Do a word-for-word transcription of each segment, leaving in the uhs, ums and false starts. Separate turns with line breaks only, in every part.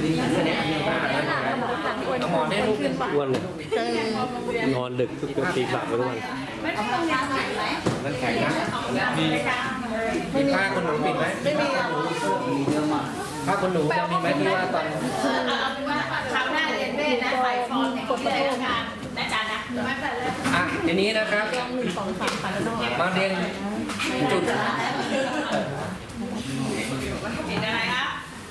อันนี้อันนี้มากเลยเอาหมอนได้ลูก
อ้วนเลยนอนดึกทุกตีสามทุกวัน
มันแข็งนะมีมีผ้าคนหนูปิดไหมไม่มีผ้าคนหนูจะมีไหมที่ว่าตอน
คราวหน้าเรียนเบ้นะใส่ฟอนอย่างนี้เลยงานนะจ๊ะนะไม่เป็นไร
อ่ะทีนี้นะครับมาเรียนจุด
ปิดอะไรครับ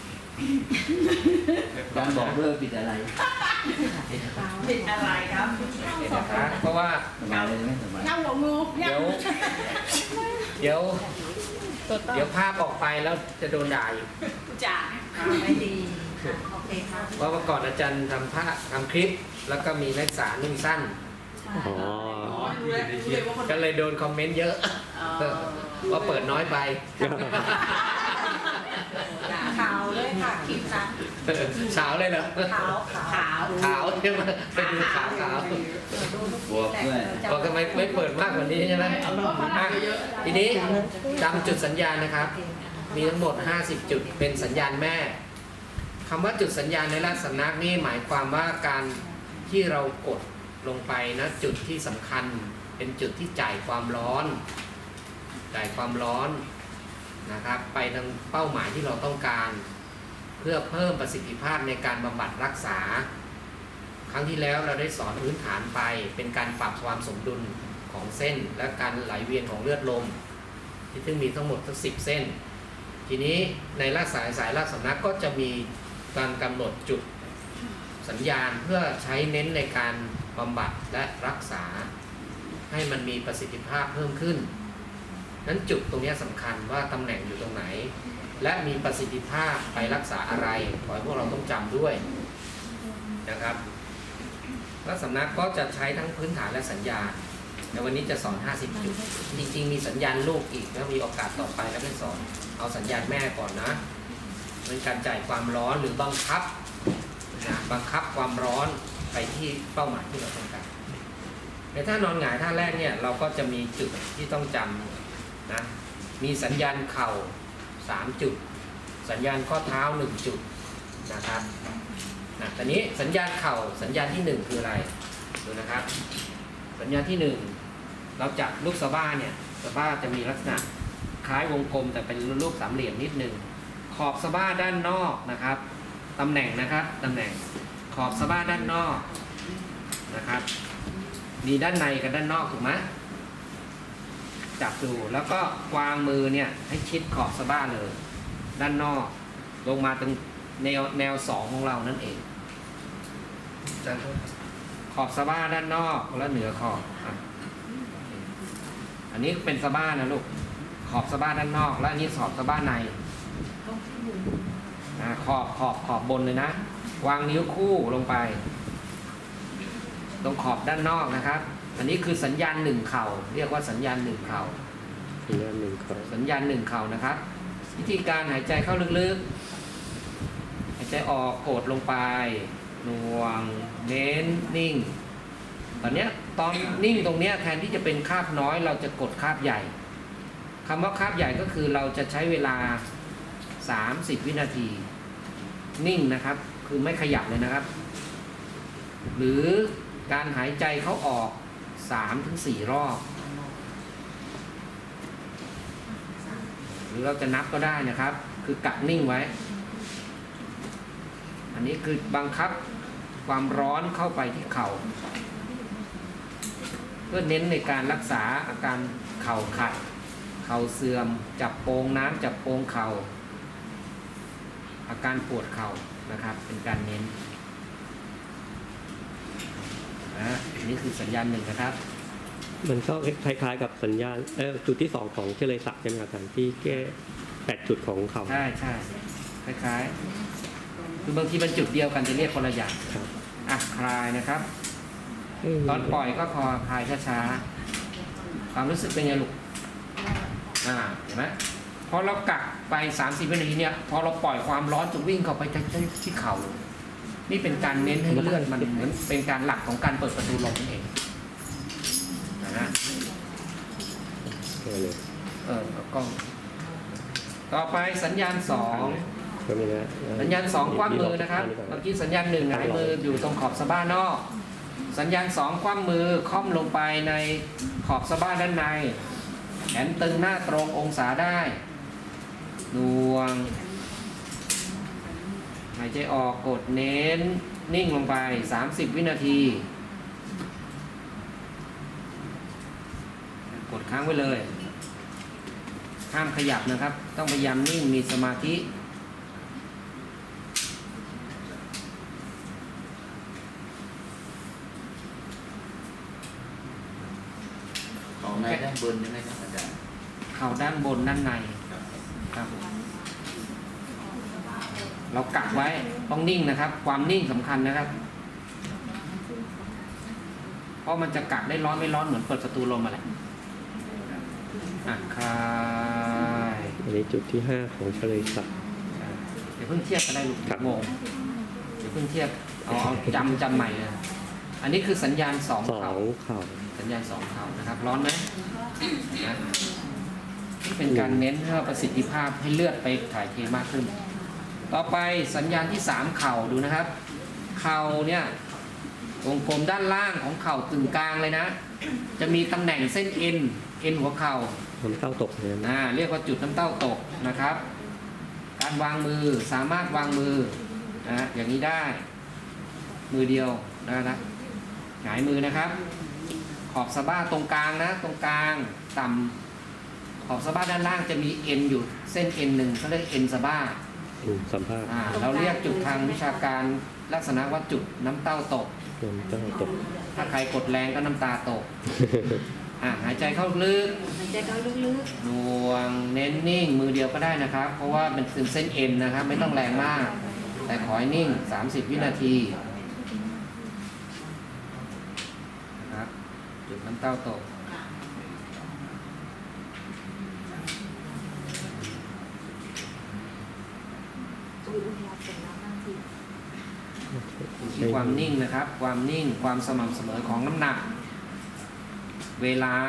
การบอกเรื่องปิดอะไร
ปิดอะไรครับ
เพราะว่า
เน่าหัวงู
เดี๋ยวเดี๋ยวเดี๋ยวภาพออกไปแล้วจะโดนด่าอีก
จ้ะไม่ดีโอเคครับ
เพราะว่าก่อนอาจารย์ทำภาพทำคลิปแล้วก็มีนักศึกษานุ่งสั้นก็เลยโดนคอมเมนต์เยอะว่าเปิดน้อยไป
ขาวเลยค่ะคลิปนั้น
ขาวเลยเหรอ
ขาวขาว
ขาวใช่ไหมเป็นขาวขาว
บวกด้วย
บอกทำไมไม่เปิดมากกว่านี้ใช่ไหมทีนี้จำจุดสัญญาณนะครับมีทั้งหมดห้าสิบจุดเป็นสัญญาณแม่คำว่าจุดสัญญาณในราชสำนักนี่หมายความว่าการที่เรากดลงไปนะจุดที่สำคัญเป็นจุดที่จ่ายความร้อนจ่ายความร้อนนะครับไปทางเป้าหมายที่เราต้องการเพื่อเพิ่มประสิทธิภาพในการบำบัดรักษาครั้งที่แล้วเราได้สอนพื้นฐานไปเป็นการปรับความสมดุลของเส้นและการไหลเวียนของเลือดลมที่ซึ่งมีทั้งหมดทั้งสิบเส้นทีนี้ในราชสายสายราชสำนักก็จะมีการกำหนดจุดสัญญาณเพื่อใช้เน้นในการบำบัดและรักษาให้มันมีประสิทธิภาพเพิ่มขึ้นนั้นจุดตรงนี้สำคัญว่าตำแหน่งอยู่ตรงไหนและมีประสิทธิภาพไปรักษาอะไรขอให้พวกเราต้องจำด้วยนะครับและสำนักก็จะใช้ทั้งพื้นฐานและสัญญาณในวันนี้จะสอนห้าสิบจุดจริงๆมีสัญญาณลูกอีกแล้วมีโอกาสต่อไปแล้วไม่สอนเอาสัญญาณแม่ก่อนนะเป็นการจ่ายความร้อนหรือบังคับนะบังคับความร้อนไปที่เป้าหมายที่เราต้องการในท่านอนหงายท่าแรกเนี่ยเราก็จะมีจุดที่ต้องจำนะมีสัญญาณเข่าสามจุดสัญญาณข้อเท้าหนึ่งจุดนะครับนะตอนนี้สัญญาณเข่าสัญญาณที่หนึ่งคืออะไรดูนะครับสัญญาณที่หนึ่งเราจับลูกสะบ้าเนี่ยสะบ้าจะมีลักษณะคล้ายวงกลมแต่เป็นรูปสามเหลี่ยมนิดนึงขอบสะบ้าด้านนอกนะครับตำแหน่งนะครับตำแหน่งขอบสะบ้าด้านนอกนะครับมีด้านในกับด้านนอกถูกไหมจับดูแล้วก็วางมือเนี่ยให้ชิดขอบสะบ้าเลยด้านนอกลงมาตรงแนวแนวสองของเรานั่นเองขอบสะบ้าด้านนอกและเหนือขอบอันนี้เป็นสะบ้านะลูกขอบสะบ้าด้านนอกและอันนี้ขอบสะบ้าในขอบขอบขอบบนเลยนะวางนิ้วคู่ลงไปตรงขอบด้านนอกนะครับอันนี้คือสัญญาณหนึ่งเข่าเรียกว่าสัญญาณหนึ่งเข่า
สัญญาณหนึ่งเข่า
สัญญาณหนึ่งเข่านะครับวิธีการหายใจเข้าลึกๆหายใจออกกดลงไปหน่วงเน้นนิ่งตอนนี้ตอนนิ่งตรงนี้แทนที่จะเป็นคาบน้อยเราจะกดคาบใหญ่คำว่าคาบใหญ่ก็คือเราจะใช้เวลาสามสิบวินาทีนิ่งนะครับคือไม่ขยับเลยนะครับหรือการหายใจเข้าออก สามถึงสี่ รอบหรือเราจะนับก็ได้นะครับคือกัดนิ่งไว้อันนี้คือบังคับความร้อนเข้าไปที่เข่าเพื่อเน้นในการรักษาอาการเข่าขัดเข่าเสื่อมจับโป่งน้ำจับโป่งเข่าอาการปวดเข่านะครับเป็นการเน้นนะนี่คือสัญญาณหนึ่งนะครับ
มันก็คล้ายๆกับสัญญาณเออจุดที่สองของเจริญศักดิ์ใช่ไหมครับอาจารย์ที่แก้แปดจุดของเขา
ใช่ใช่คล้ายๆคือบางทีมันจุดเดียวกันจะเรียกคนละอย่างอ่ะคลายนะครับตอนปล่อยก็คอคลายช้าๆความรู้สึกเป็นไงลูกอ่าเห็นไหมพอเรากักไปสามสิบวินาทีเนี่ยพอเราปล่อยความร้อนจะวิ่งเข้าไปที่เข่านี่เป็นการเน้นให้เลือดมันเหมือนเป็นการหลักของการเปิดประตูลมนั่นเองนะเออกล้องต่อไปสัญญาณสอง
ก็มีนะ
สัญญาณสองคว่ำมือนะครับเมื่อกี้สัญญาณหนึ่งหงายมืออยู่ตรงขอบสะบ้านอกสัญญาณสองคว่ำมือค่อมลงไปในขอบสะบ้าด้านในแขนตึงหน้าตรงองศาได้หน่วงหายใจออกกดเน้นนิ่งลงไปสามสิบวินาทีกดค้างไว้เลยห้ามขยับนะครับต้องพยายามนิ่งมีสมาธิ
ของในด้านบนใช่ไหมครับอาจารย์
เข่าด้านบนด้านในครับเรากักไว้ต้องนิ่งนะครับความนิ่งสำคัญนะครับเพราะมันจะกักได้ร้อนไม่ร้อนเหมือนเปิดประตูลมมาแหละอ่ะคลาย
อันนี้จุดที่ห้าของเฉลยศักดิ์
เดี๋ยวเพิ่งเทียบกันได้ลูก
ครับ
งงเดี๋ยวเพิ่งเทียบเอาเอาจำจำใหม่เลยอันนี้คือสัญญาณสอง
สอ
เข่าง
เข่า
สัญญาณสองเข่านะครับร้อนไหมนะเป็นการเน้นเพื่อประสิทธิภาพให้เลือดไปถ่ายเทมากขึ้น ต่อไปสัญญาณที่สามเข่าดูนะครับเข่าเนี่ยวงกลมด้านล่างของเข่ากึ่งกลางเลยนะ จะมีตำแหน่งเส้นเอ็นเอ็นหัวเข่า
น้ำเต้าตกเนี่ย
อ่าเรียกว่าจุดน้ำเต้าตกนะครับ การวางมือสามารถวางมือนะอย่างนี้ได้มือเดียวนะครับหงายมือนะครับ ขอบสะบ้าตรงกลางนะตรงกลางต่ำขอบสะบ้าด้านล่างจะมีเอ็นอยู่เส้นเอ็นหนึ่งเขาเรียกเอ็นสะบ้า
อืมสัมภาษณ์
อ่าเราเรียกจุดทางวิชาการลักษณะว่าจุดน้ำเต้าตก
น้ำเต้าตก
ถ้าใครกดแรงก็น้ำตาตกอ่าหายใจเข้าลึก
หายใจเข้าลึก
หน่วงเน้นนิ่งมือเดียวก็ได้นะครับ เพราะว่ามันคือเส้นเอ็นนะครับ ไม่ต้องแรงมาก แต่ขอให้นิ่งสามสิบวินาทีนะครับจุดน้ำเต้าตกที่ความนิ่งนะครับ ความนิ่งความสม่ำเสมอของน้ำหนัก เวลา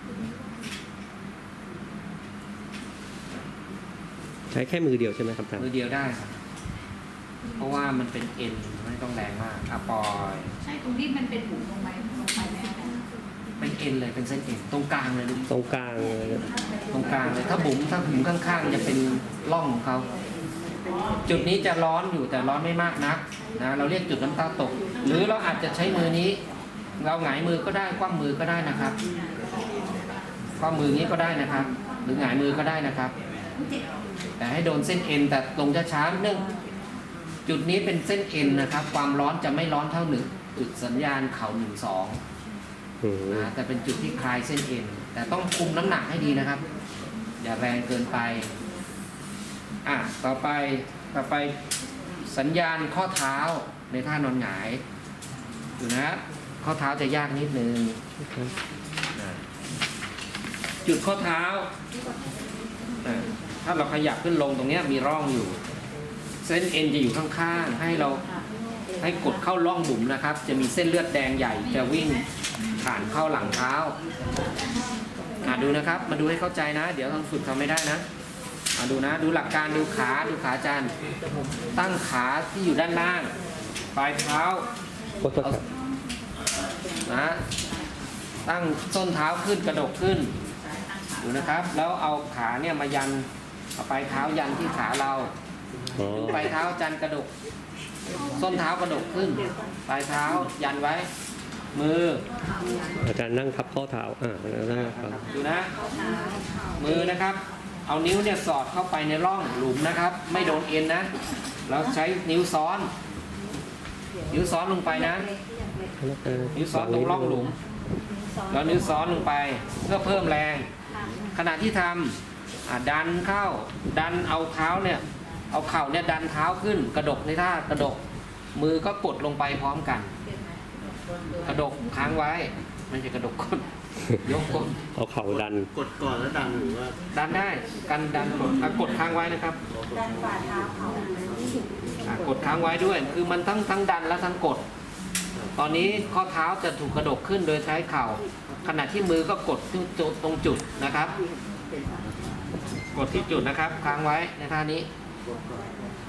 ใช้แค่มือเดียวใช่ไหมครับอาจารย์
มือเดียวได้ครับเพราะว่ามันเป็นเอ็นไม่ต้องแรงมากอ่ะปล่อย
ๆใช่ตรงที่มันเป็นหมุนลงไปลงไปไหมคะ
เป็นเอ็นเลยเป็นเส้นเอ็นตรงกลางเลยลูก
ตรงกลางเลยนะ
ตรงกลางเลยถ้าบุ๋มถ้าบุ๋มข้างๆจะเป็นร่องของเขาจุดนี้จะร้อนอยู่แต่ร้อนไม่มากนักนะเราเรียกจุดน้ำตาตก หรือเราอาจจะใช้มือนี้ เราหงายมือก็ได้คว่ำมือก็ได้นะครับคว่ำมือนี้ก็ได้นะครับ หรือหงายมือก็ได้นะครับ แต่ให้โดนเส้นเอ็นแต่ลงช้าๆเนื่องจุดนี้เป็นเส้นเอ็นนะครับ ความร้อนจะไม่ร้อนเท่าหนึ่งจุดสัญญาณเข่าหนึ่งสอง
อืม
นะแต่เป็นจุดที่คลายเส้นเอ็นแต่ต้องคุมน้ำหนักให้ดีนะครับ อย่าแรงเกินไปอ่ะต่อไปต่อไปสัญญาณข้อเท้าในท่านอนหงายดูนะข้อเท้าจะยากนิดนึงนะจุดข้อเท้าอ่ะถ้าเราขยับขึ้นลงตรงเนี้ยมีร่องอยู่ เส้นเอ็นจะอยู่ข้างๆให้เราให้กดเข้าร่องบุ๋มนะครับ จะมีเส้นเลือดแดงใหญ่จะวิ่งผ่านเข้าหลังเท้าอ่ะดูนะครับ มาดูให้เข้าใจนะ เดี๋ยวต้องฝึกทำไม่ได้นะอ่ะดูนะดูหลักการดูขาดูขาอาจารย์ตั้งขาที่อยู่ด้านล่างปลายเท้า
ขอโทษครับ
นะตั้งส้นเท้าขึ้นกระดกขึ้นดูนะครับ แล้วเอาขาเนี่ยมายันเอาปลายเท้ายันที่ขาเรา
อ๋อ
ปลายเท้าจันกระดกส้นเท้ากระดกขึ้นปลายเท้ายันไว้ มือ
อาจารย์นั่งทับข้อเท้าอ่านั่งครับ
ดูนะ มือนะครับ เอานิ้วเนี่ยสอดเข้าไปในร่องหลุมนะครับ ไม่โดนเอ็นนะเราใช้นิ้วซ้อน นิ้วซ้อนลงไปนะ นิ้วซ้อนตรงร่องหลุมแล้วนิ้วซ้อนลงไปเพื่อเพิ่มแรง ขณะที่ทำอ่ะดันเข้าดันเอาเท้าเนี่ยเอาเข่าเนี่ยดันเท้าขึ้น กระดกในท่ากระดก มือก็กดลงไปพร้อมกัน กระดกค้างไว้ไม่ใช่กระดกก้นยกก้น
เอาเข่าดัน
กดก่อนแล้วดันหรือว่า
ดันได้กันดันกดอ่ะกดค้างไว้นะครับ
ดันฝ่าเท้าเขา
อ่ะกดค้างไว้ด้วย คือมันทั้งทั้งดันและทั้งกด ตอนนี้ข้อเท้าจะถูกกระดกขึ้นโดยใช้เข่า ขณะที่มือก็กดที่จุดตรงจุดนะครับ กดที่จุดนะครับค้างไว้ในท่านี้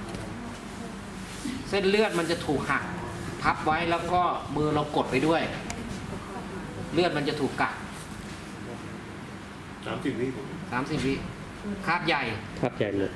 เส้นเลือดมันจะถูกหักพับไว้แล้วก็มือเรากดไปด้วย เลือดมันจะถูกกัด
สามสิบวิผม
สามสิบวิคาบใหญ่
ครับใหญ่เลย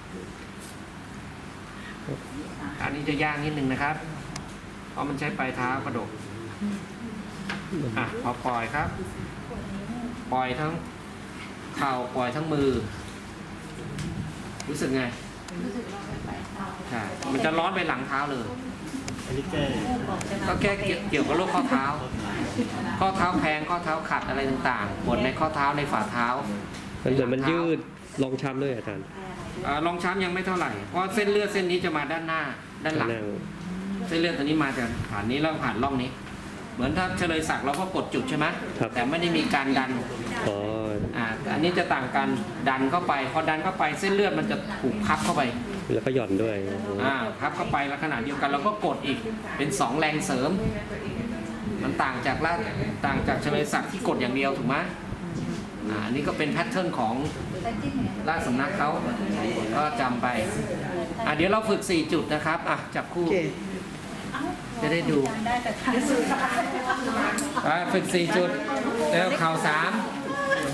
อันนี้จะยากนิดนึงนะครับ เพราะมันใช้ปลายเท้ากระดกอ่ะพอปล่อยครับ ปล่อยทั้งเข่าปล่อยทั้งมือ รู้สึกไงใช่มันจะร้อนไปหลังเท้าเลย
อันนี้แก้
ก็แก้เกี่ยวกับโรคข้อเท้า ข้อเท้าแพงข้อเท้าขัดอะไรต่างๆปวดในข้อเท้าในฝ่าเท้า
มันเหมือนมันยืดลองช้ำด้วยอาจารย์
อ่ารองช้ำยังไม่เท่าไหร่ เพราะเส้นเลือดเส้นนี้จะมาด้านหน้า ด้านหลัง เส้นเลือดตัวนี้มาจากผ่านนี้แล้วผ่านร่องนี้ เหมือนถ้าเฉลยศักดิ์เราก็กดจุดใช่ไหม
ครับ
แต่ไม่ได้มีการดัน
อ๋อ
อ่าอันนี้จะต่างกันดันเข้าไป พอดันเข้าไปเส้นเลือดมันจะถูกพับเข้าไป
แล้วก็หย่อนด้วย
อ่าพับเข้าไปแล้วขณะเดียวกันเราก็กดอีกเป็นสองแรงเสริม มันต่างจากละต่างจากเฉลยศักดิ์ที่กดอย่างเดียวถูกไหมอ่าอันนี้ก็เป็นแพทเทิร์นของราชสำนักเขาก็จำไปอ่าเดี๋ยวเราฝึกสี่จุดนะครับอ่ะจับคู่จะได้ดู
ได้แต่ท้ายสุด
อ่าฝึกสี่จุดแล้วเข่าสาม